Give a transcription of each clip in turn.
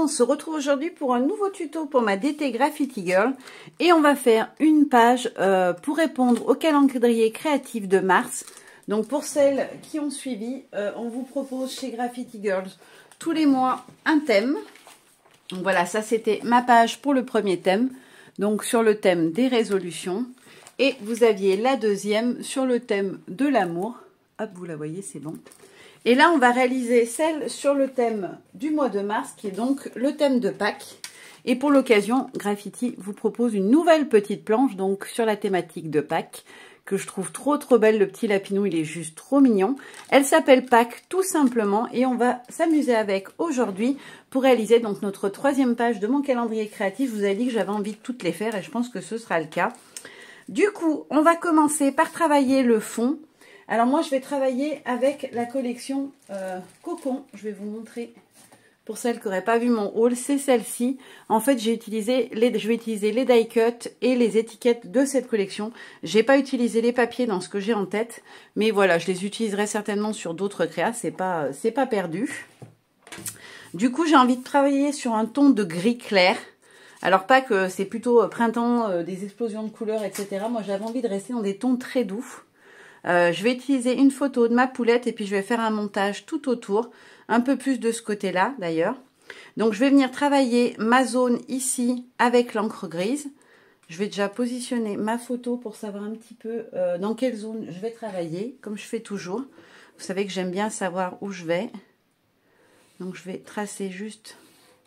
on se retrouve aujourd'hui pour un nouveau tuto pour ma DT Graffiti Girl et on va faire une page pour répondre au calendrier créatif de mars. Donc pour celles qui ont suivi, on vous propose chez Graffiti Girls tous les mois un thème. Donc voilà, ça c'était ma page pour le premier thème, donc sur le thème des résolutions. Et vous aviez la deuxième sur le thème de l'amour. Hop, vous la voyez, c'est bon. Et là, on va réaliser celle sur le thème du mois de mars, qui est donc le thème de Pâques. Et pour l'occasion, Graffiti vous propose une nouvelle petite planche, donc sur la thématique de Pâques, que je trouve trop belle. Le petit lapinou, il est juste trop mignon. Elle s'appelle Pâques, tout simplement, et on va s'amuser avec aujourd'hui pour réaliser donc notre troisième page de mon calendrier créatif. Je vous avais dit que j'avais envie de toutes les faire, et je pense que ce sera le cas. Du coup, on va commencer par travailler le fond. Alors moi, je vais travailler avec la collection Cocon. Je vais vous montrer pour celles qui n'auraient pas vu mon haul. C'est celle-ci. En fait, je vais utiliser les die cut et les étiquettes de cette collection. J'ai pas utilisé les papiers dans ce que j'ai en tête, mais voilà, je les utiliserai certainement sur d'autres créas. C'est pas perdu. Du coup, j'ai envie de travailler sur un ton de gris clair. Alors pas que c'est plutôt printemps, des explosions de couleurs, etc. Moi, j'avais envie de rester dans des tons très doux. Je vais utiliser une photo de ma poulette et puis je vais faire un montage tout autour, un peu plus de ce côté-là d'ailleurs. Donc je vais venir travailler ma zone ici avec l'encre grise. Je vais déjà positionner ma photo pour savoir un petit peu dans quelle zone je vais travailler, comme je fais toujours. Vous savez que j'aime bien savoir où je vais. Donc je vais tracer juste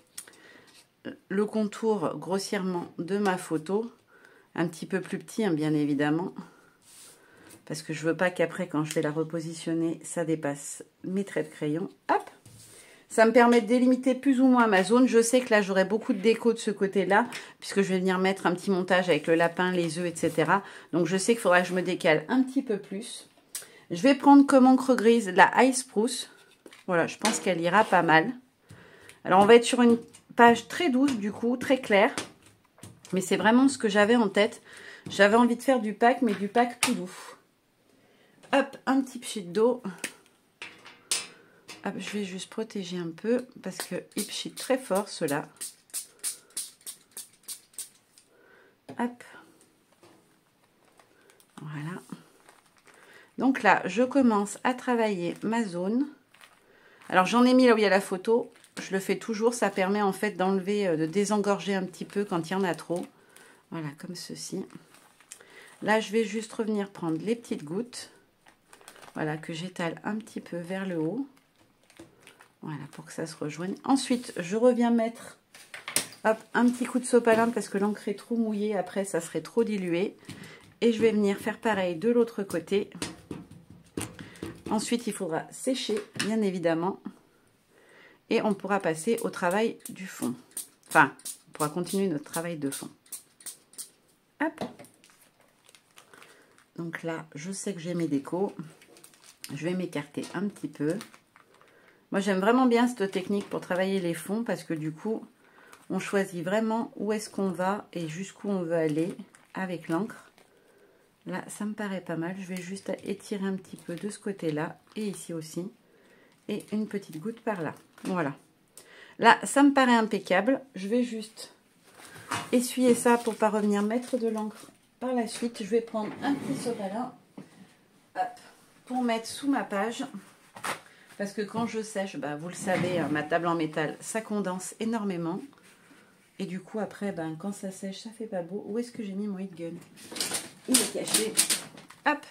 le contour grossièrement de ma photo, un petit peu plus petit hein, bien évidemment. Parce que je veux pas qu'après, quand je vais la repositionner, ça dépasse mes traits de crayon. Hop! Ça me permet de délimiter plus ou moins ma zone. Je sais que là, j'aurai beaucoup de déco de ce côté-là, puisque je vais venir mettre un petit montage avec le lapin, les œufs, etc. Donc, je sais qu'il faudra que je me décale un petit peu plus. Je vais prendre comme encre grise la Ice Spruce. Voilà, je pense qu'elle ira pas mal. Alors, on va être sur une page très douce, du coup, très claire. Mais c'est vraiment ce que j'avais en tête. J'avais envie de faire du Pâques, mais du Pâques tout doux. Hop, un petit pchit d'eau. Hop, je vais juste protéger un peu parce que il pchit très fort ceux-là. Hop. Voilà. Donc là, je commence à travailler ma zone. Alors j'en ai mis là où il y a la photo. Je le fais toujours. Ça permet en fait d'enlever, de désengorger un petit peu quand il y en a trop. Voilà, comme ceci. Là, je vais juste revenir prendre les petites gouttes. Voilà, que j'étale un petit peu vers le haut. Voilà, pour que ça se rejoigne. Ensuite, je reviens mettre hop, un petit coup de sopalin parce que l'encre est trop mouillée. Après, ça serait trop dilué. Et je vais venir faire pareil de l'autre côté. Ensuite, il faudra sécher, bien évidemment. Et on pourra passer au travail du fond. Enfin, on pourra continuer notre travail de fond. Hop. Donc là, je sais que j'ai mes décos. Je vais m'écarter un petit peu. Moi, j'aime vraiment bien cette technique pour travailler les fonds parce que du coup, on choisit vraiment où est-ce qu'on va et jusqu'où on veut aller avec l'encre. Là, ça me paraît pas mal. Je vais juste étirer un petit peu de ce côté-là et ici aussi. Et une petite goutte par là. Voilà. Là, ça me paraît impeccable. Je vais juste essuyer ça pour pas revenir mettre de l'encre par la suite. Je vais prendre un petit sopalin. Hop. Pour mettre sous ma page, parce que quand je sèche, bah, vous le savez, ma table en métal, ça condense énormément. Et du coup, après, ben, quand ça sèche, ça fait pas beau. Où est-ce que j'ai mis mon heat gun? Il est caché. Hop.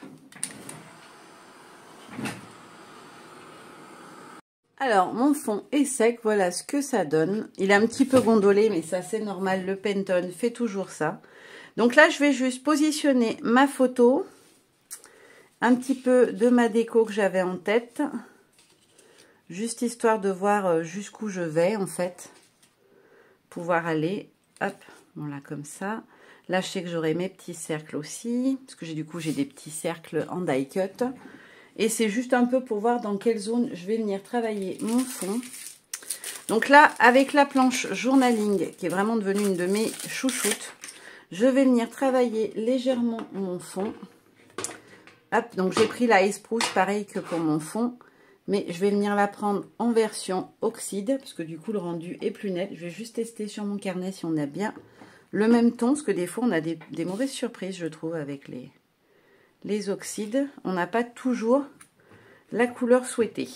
Alors, mon fond est sec. Voilà ce que ça donne. Il est un petit peu gondolé, mais ça, c'est normal. Le Pantone fait toujours ça. Donc là, je vais juste positionner ma photo. Un petit peu de ma déco que j'avais en tête. Juste histoire de voir jusqu'où je vais, en fait. Pouvoir aller. Hop, bon là, comme ça. Là, je sais que j'aurai mes petits cercles aussi. Parce que du coup, j'ai des petits cercles en die cut. Et c'est juste un peu pour voir dans quelle zone je vais venir travailler mon fond. Donc là, avec la planche journaling, qui est vraiment devenue une de mes chouchoutes, je vais venir travailler légèrement mon fond. Hop, donc j'ai pris la Ice Spruce, pareil que pour mon fond. Mais je vais venir la prendre en version oxyde, parce que du coup, le rendu est plus net. Je vais juste tester sur mon carnet si on a bien le même ton, parce que des fois, on a des mauvaises surprises, je trouve, avec les oxydes. On n'a pas toujours la couleur souhaitée.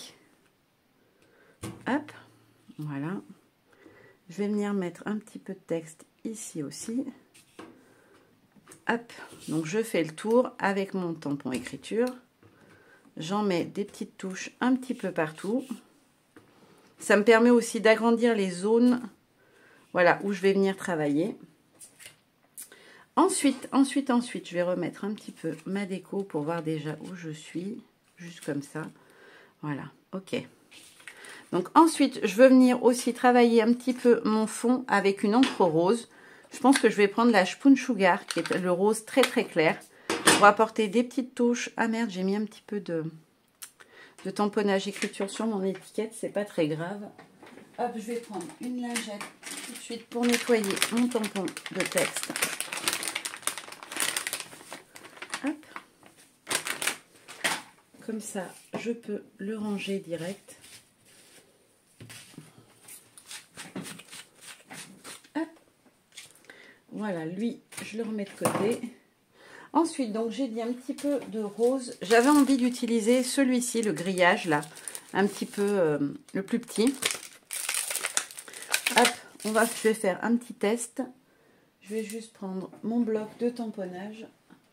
Hop, voilà. Je vais venir mettre un petit peu de texte ici aussi. Hop, donc je fais le tour avec mon tampon écriture. J'en mets des petites touches un petit peu partout. Ça me permet aussi d'agrandir les zones, voilà, où je vais venir travailler. Ensuite, je vais remettre un petit peu ma déco pour voir déjà où je suis. Juste comme ça. Voilà, ok. Donc ensuite, je veux venir aussi travailler un petit peu mon fond avec une encre rose. Je pense que je vais prendre la Spoon Sugar, qui est le rose très très clair. Pour apporter des petites touches. Ah merde, j'ai mis un petit peu de tamponnage écriture sur mon étiquette, c'est pas très grave. Hop, je vais prendre une lingette tout de suite pour nettoyer mon tampon de texte. Hop. Comme ça, je peux le ranger direct. Hop. Voilà, lui, je le remets de côté. Ensuite, donc j'ai dit un petit peu de rose. J'avais envie d'utiliser celui-ci, le grillage là, un petit peu le plus petit. Hop, je vais faire un petit test. Je vais juste prendre mon bloc de tamponnage.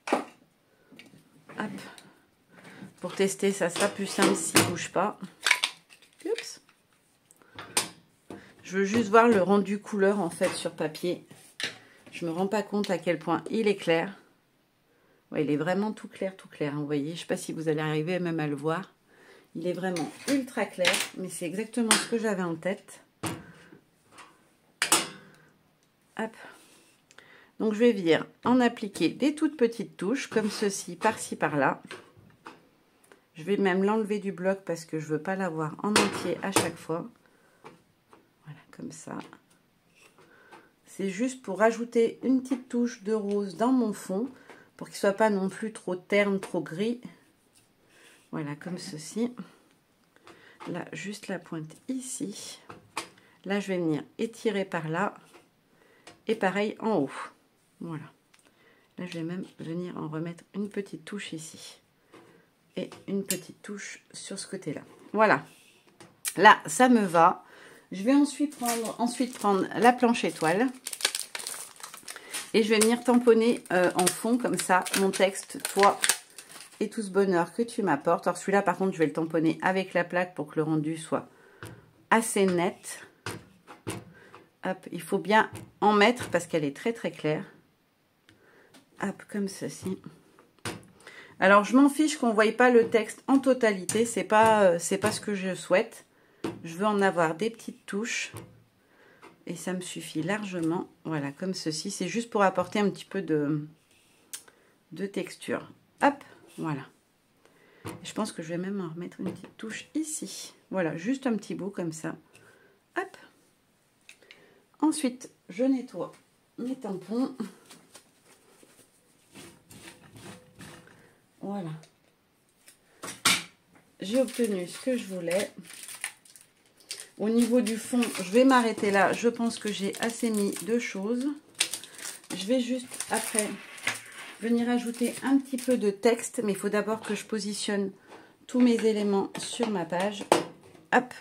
Hop, pour tester, ça sera plus simple s'il ne bouge pas. Oups. Je veux juste voir le rendu couleur en fait sur papier. Je me rends pas compte à quel point il est clair. Ouais, il est vraiment tout clair, hein, vous voyez. Je ne sais pas si vous allez arriver même à le voir. Il est vraiment ultra clair, mais c'est exactement ce que j'avais en tête. Hop. Donc, je vais venir en appliquer des toutes petites touches, comme ceci, par-ci, par-là. Je vais même l'enlever du bloc parce que je ne veux pas l'avoir en entier à chaque fois. Voilà, comme ça. C'est juste pour rajouter une petite touche de rose dans mon fond, pour qu'il ne soit pas non plus trop terne, trop gris. Voilà, comme ceci. Là, juste la pointe ici. Là, je vais venir étirer par là. Et pareil en haut. Voilà. Là, je vais même venir en remettre une petite touche ici. Et une petite touche sur ce côté-là. Voilà. Là, ça me va. Je vais ensuite prendre la planche étoile. Et je vais venir tamponner en fond, comme ça, mon texte, toi et tout ce bonheur que tu m'apportes. Alors celui-là, par contre, je vais le tamponner avec la plaque pour que le rendu soit assez net. Hop, il faut bien en mettre parce qu'elle est très très claire. Hop, comme ceci. Alors, je m'en fiche qu'on ne voie pas le texte en totalité. C'est pas ce que je souhaite. Je veux en avoir des petites touches. Et ça me suffit largement. Voilà, comme ceci. C'est juste pour apporter un petit peu de texture. Hop, voilà. Je pense que je vais même en remettre une petite touche ici. Voilà, juste un petit bout comme ça. Hop. Ensuite, je nettoie mes tampons. Voilà. J'ai obtenu ce que je voulais. Au niveau du fond, je vais m'arrêter là. Je pense que j'ai assez mis de choses. Je vais juste après venir ajouter un petit peu de texte. Mais il faut d'abord que je positionne tous mes éléments sur ma page. Hop.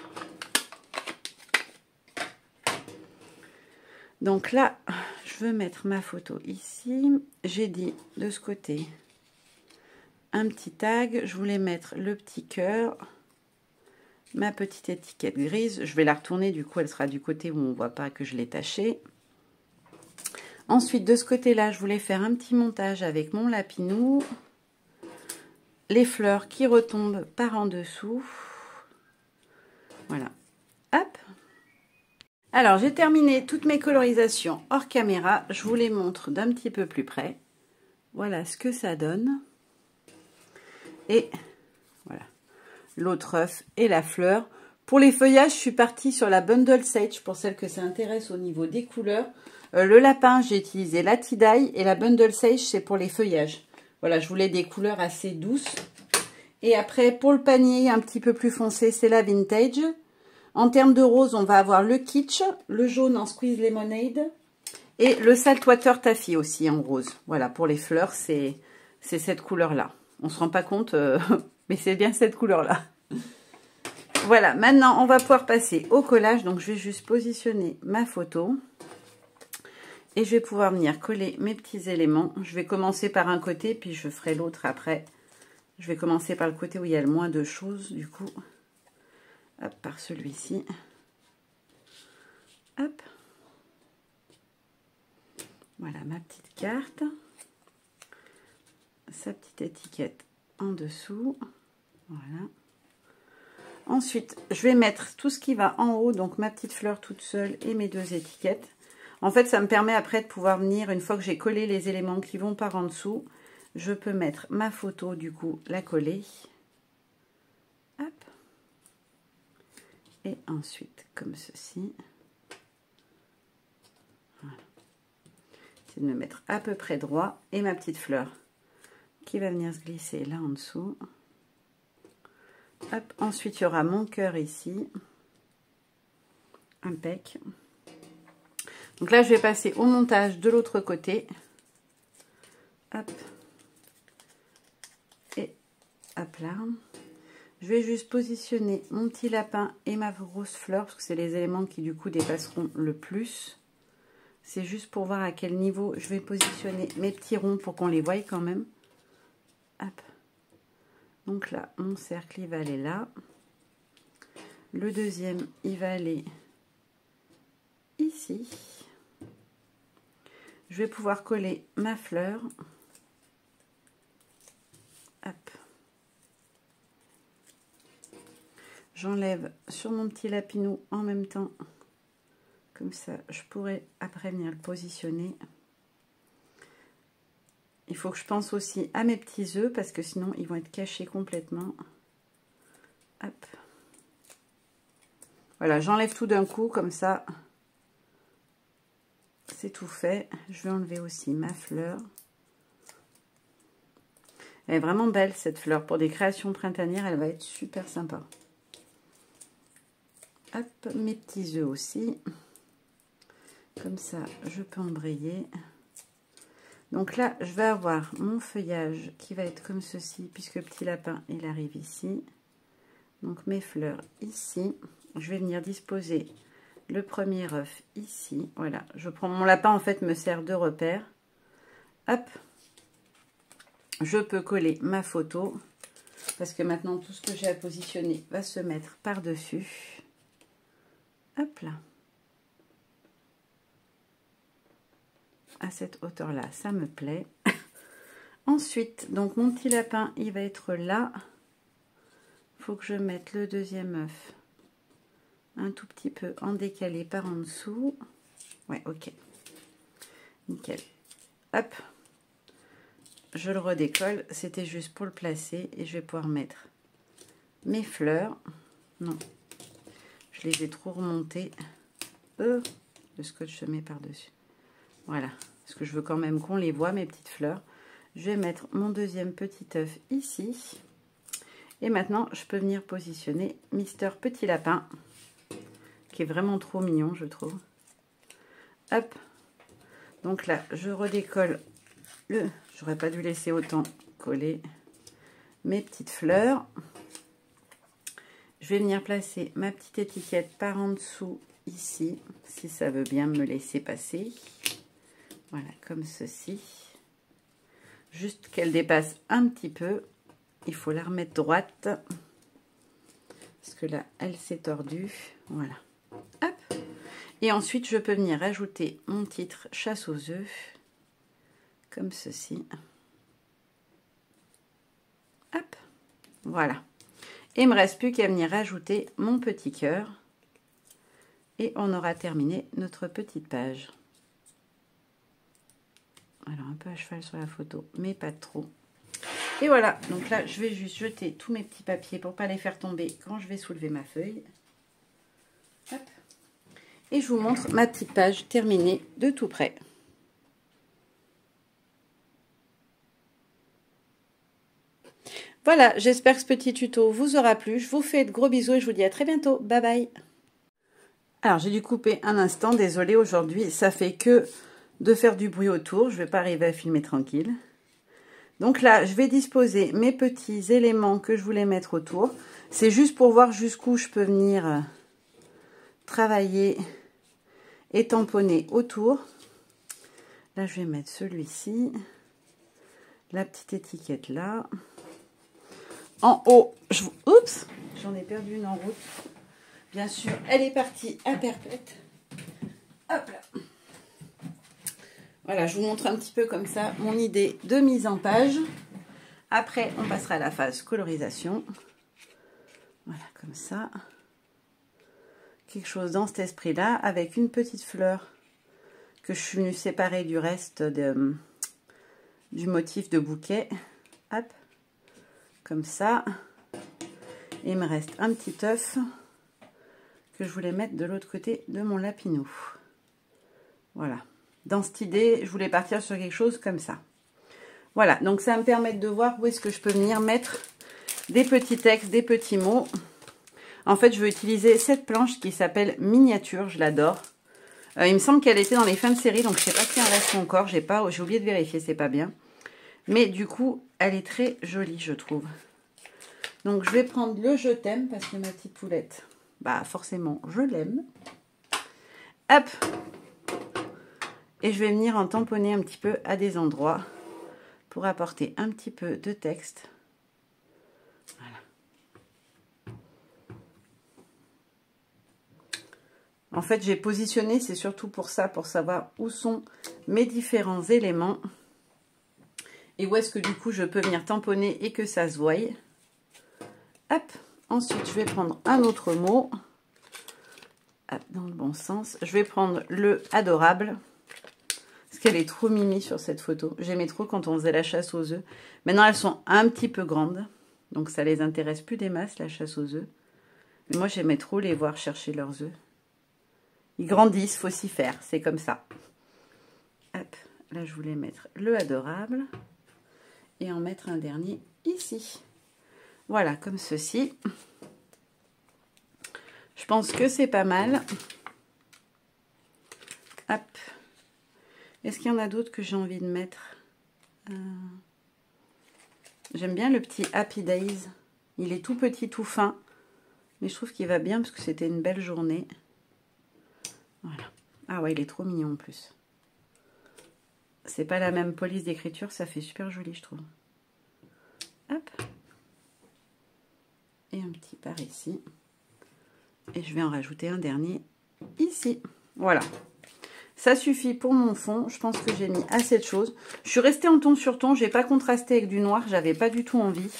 Donc là, je veux mettre ma photo ici. J'ai dit de ce côté un petit tag. Je voulais mettre le petit cœur. Ma petite étiquette grise, je vais la retourner, du coup elle sera du côté où on ne voit pas que je l'ai tachée. Ensuite de ce côté là, je voulais faire un petit montage avec mon lapinou. Les fleurs qui retombent par en dessous. Voilà. Hop. Alors j'ai terminé toutes mes colorisations hors caméra. Je vous les montre d'un petit peu plus près. Voilà ce que ça donne. Et voilà. L'autre œuf et la fleur. Pour les feuillages, je suis partie sur la Bundle Sage pour celles que ça intéresse au niveau des couleurs. Le lapin, j'ai utilisé la Tie-Dye et la Bundle Sage, c'est pour les feuillages. Voilà, je voulais des couleurs assez douces. Et après, pour le panier un petit peu plus foncé, c'est la Vintage. En termes de rose, on va avoir le Kitsch, le jaune en Squeeze Lemonade et le Saltwater Taffy aussi en rose. Voilà, pour les fleurs, c'est cette couleur-là. On se rend pas compte, mais c'est bien cette couleur-là. Voilà, maintenant, on va pouvoir passer au collage. Donc, je vais juste positionner ma photo. Et je vais pouvoir venir coller mes petits éléments. Je vais commencer par un côté, puis je ferai l'autre après. Je vais commencer par le côté où il y a le moins de choses, du coup. Hop, par celui-ci. Hop. Voilà ma petite carte. Sa petite étiquette en dessous. Voilà. Ensuite, je vais mettre tout ce qui va en haut, donc ma petite fleur toute seule et mes deux étiquettes. En fait, ça me permet après de pouvoir venir, une fois que j'ai collé les éléments qui vont par en dessous, je peux mettre ma photo, du coup, la coller. Hop. Et ensuite, comme ceci. Voilà. C'est de me mettre à peu près droit. Et ma petite fleur qui va venir se glisser là en dessous. Hop. Ensuite, il y aura mon cœur ici. Impec. Donc là, je vais passer au montage de l'autre côté. Hop. Et hop là. Je vais juste positionner mon petit lapin et ma grosse fleur, parce que c'est les éléments qui du coup dépasseront le plus. C'est juste pour voir à quel niveau je vais positionner mes petits ronds pour qu'on les voie quand même. Hop. Donc là, mon cercle, il va aller là. Le deuxième, il va aller ici. Je vais pouvoir coller ma fleur. Hop. J'enlève sur mon petit lapinou en même temps. Comme ça, je pourrais après venir le positionner. Il faut que je pense aussi à mes petits œufs parce que sinon, ils vont être cachés complètement. Hop. Voilà, j'enlève tout d'un coup comme ça. C'est tout fait. Je vais enlever aussi ma fleur. Elle est vraiment belle cette fleur. Pour des créations printanières, elle va être super sympa. Hop, mes petits œufs aussi. Comme ça, je peux embrayer. Donc là, je vais avoir mon feuillage qui va être comme ceci, puisque le petit lapin, il arrive ici. Donc mes fleurs ici. Je vais venir disposer le premier œuf ici. Voilà, je prends mon lapin, en fait, me sert de repère. Hop. Je peux coller ma photo, parce que maintenant, tout ce que j'ai à positionner va se mettre par-dessus. Hop là. À cette hauteur-là, ça me plaît. Ensuite, donc mon petit lapin, il va être là. Il faut que je mette le deuxième œuf un tout petit peu en décalé par en dessous. Ouais, ok. Nickel. Hop. Je le redécolle. C'était juste pour le placer. Et je vais pouvoir mettre mes fleurs. Non. Je les ai trop remontées. Le scotch se met par-dessus. Voilà. Parce que je veux quand même qu'on les voit, mes petites fleurs. Je vais mettre mon deuxième petit œuf ici. Et maintenant, je peux venir positionner Mister Petit Lapin, qui est vraiment trop mignon, je trouve. Hop. Donc là, je redécolle le... J'aurais pas dû laisser autant coller mes petites fleurs. Je vais venir placer ma petite étiquette par en dessous, ici, si ça veut bien me laisser passer. Voilà, comme ceci. Juste qu'elle dépasse un petit peu. Il faut la remettre droite. Parce que là, elle s'est tordue. Voilà. Hop. Et ensuite, je peux venir ajouter mon titre Chasse aux œufs. Comme ceci. Hop. Voilà. Et il ne me reste plus qu'à venir ajouter mon petit cœur. Et on aura terminé notre petite page. Alors, un peu à cheval sur la photo, mais pas trop. Et voilà, donc là, je vais juste jeter tous mes petits papiers pour ne pas les faire tomber quand je vais soulever ma feuille. Hop. Et je vous montre ma petite page terminée de tout près. Voilà, j'espère que ce petit tuto vous aura plu. Je vous fais de gros bisous et je vous dis à très bientôt. Bye bye. Alors, j'ai dû couper un instant. Désolée, aujourd'hui, ça fait que de faire du bruit autour. Je ne vais pas arriver à filmer tranquille. Donc là, je vais disposer mes petits éléments que je voulais mettre autour. C'est juste pour voir jusqu'où je peux venir travailler et tamponner autour. Là, je vais mettre celui-ci. La petite étiquette là. En haut, oups, j'en ai perdu une en route. Bien sûr, elle est partie à perpète. Hop là. Voilà, je vous montre un petit peu comme ça mon idée de mise en page. Après, on passera à la phase colorisation. Voilà, comme ça. Quelque chose dans cet esprit-là, avec une petite fleur que je suis venue séparer du reste du motif de bouquet. Hop, comme ça. Et il me reste un petit œuf que je voulais mettre de l'autre côté de mon lapinou. Voilà. Dans cette idée, je voulais partir sur quelque chose comme ça. Voilà, donc ça va me permettre de voir où est-ce que je peux venir mettre des petits textes, des petits mots. En fait, je vais utiliser cette planche qui s'appelle Miniature, je l'adore. Il me semble qu'elle était dans les fins de série, donc je ne sais pas si elle reste encore. J'ai oublié de vérifier, c'est pas bien. Mais du coup, elle est très jolie, je trouve. Donc, je vais prendre le Je t'aime, parce que ma petite poulette, bah forcément, je l'aime. Hop! Et je vais venir en tamponner un petit peu à des endroits pour apporter un petit peu de texte. Voilà. En fait, j'ai positionné, c'est surtout pour ça, pour savoir où sont mes différents éléments. Et où est-ce que du coup, je peux venir tamponner et que ça se voie. Hop! Ensuite, je vais prendre un autre mot. Hop, dans le bon sens. Je vais prendre le adorable. Parce qu'elle est trop mimi sur cette photo. J'aimais trop quand on faisait la chasse aux œufs. Maintenant, elles sont un petit peu grandes. Donc, ça les intéresse plus des masses, la chasse aux œufs. Mais moi, j'aimais trop les voir chercher leurs œufs. Ils grandissent, faut s'y faire. C'est comme ça. Hop, là, je voulais mettre le adorable. Et en mettre un dernier ici. Voilà, comme ceci. Je pense que c'est pas mal. Hop. Est-ce qu'il y en a d'autres que j'ai envie de mettre? J'aime bien le petit Happy Days. Il est tout petit, tout fin. Mais je trouve qu'il va bien parce que c'était une belle journée. Voilà. Ah ouais, il est trop mignon en plus. C'est pas la même police d'écriture, ça fait super joli, je trouve. Hop. Et un petit par ici. Et je vais en rajouter un dernier ici. Voilà. Ça suffit pour mon fond. Je pense que j'ai mis assez de choses. Je suis restée en ton sur ton. Je n'ai pas contrasté avec du noir. J'avais pas du tout envie.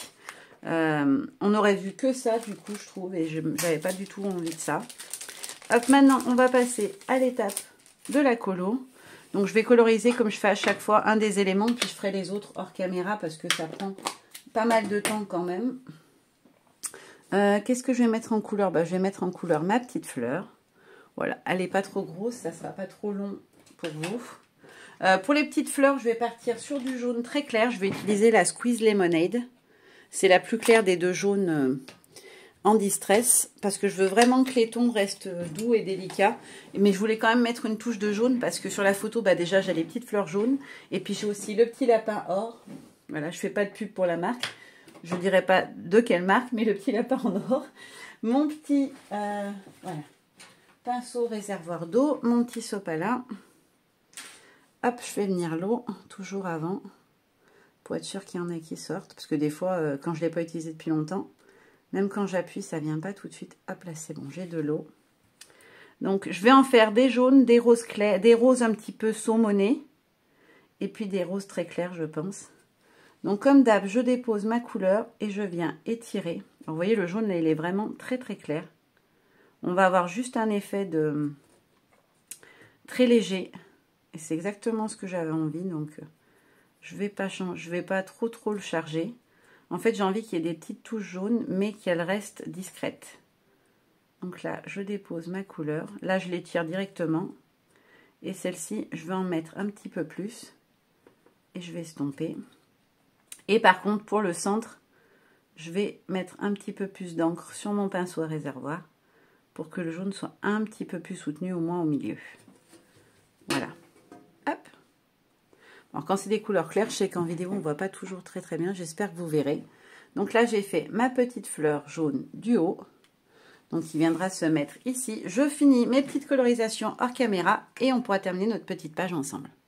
On aurait vu que ça, du coup, je trouve. Et je n'avais pas du tout envie de ça. Hop, maintenant, on va passer à l'étape de la colo. Donc, je vais coloriser comme je fais à chaque fois un des éléments. Puis, je ferai les autres hors caméra parce que ça prend pas mal de temps quand même. Qu'est-ce que je vais mettre en couleur? Je vais mettre en couleur ma petite fleur. Voilà, elle n'est pas trop grosse, ça ne sera pas trop long pour vous. Pour les petites fleurs, je vais partir sur du jaune très clair. Je vais utiliser la Squeeze Lemonade. C'est la plus claire des deux jaunes en distress. Parce que je veux vraiment que les tons restent doux et délicats. Mais je voulais quand même mettre une touche de jaune. Parce que sur la photo, déjà j'ai les petites fleurs jaunes. Et puis j'ai aussi le petit lapin or. Voilà, je ne fais pas de pub pour la marque. Je ne dirai pas de quelle marque, mais le petit lapin en or. Mon petit... voilà. Pinceau réservoir d'eau, mon petit sopalin. Hop, je fais venir l'eau, toujours avant, pour être sûr qu'il y en a qui sortent. Parce que des fois, quand je ne l'ai pas utilisé depuis longtemps, même quand j'appuie, ça ne vient pas tout de suite. Hop, là, c'est bon, j'ai de l'eau. Donc, je vais en faire des jaunes, des roses clairs, des roses un petit peu saumonées. Et puis des roses très claires, je pense. Donc, comme d'hab, je dépose ma couleur et je viens étirer. Alors, vous voyez, le jaune, là, il est vraiment très, très clair. On va avoir juste un effet de très léger. Et c'est exactement ce que j'avais envie. Donc, je vais pas trop le charger. En fait, j'ai envie qu'il y ait des petites touches jaunes, mais qu'elles restent discrètes. Donc là, je dépose ma couleur. Là, je l'étire directement. Et celle-ci, je vais en mettre un petit peu plus. Et je vais estomper. Et par contre, pour le centre, je vais mettre un petit peu plus d'encre sur mon pinceau à réservoir pour que le jaune soit un petit peu plus soutenu, au moins au milieu. Voilà. Hop. Alors, quand c'est des couleurs claires, je sais qu'en vidéo, on ne voit pas toujours très très bien. J'espère que vous verrez. Donc là, j'ai fait ma petite fleur jaune du haut. Donc, qui viendra se mettre ici. Je finis mes petites colorisations hors caméra et on pourra terminer notre petite page ensemble.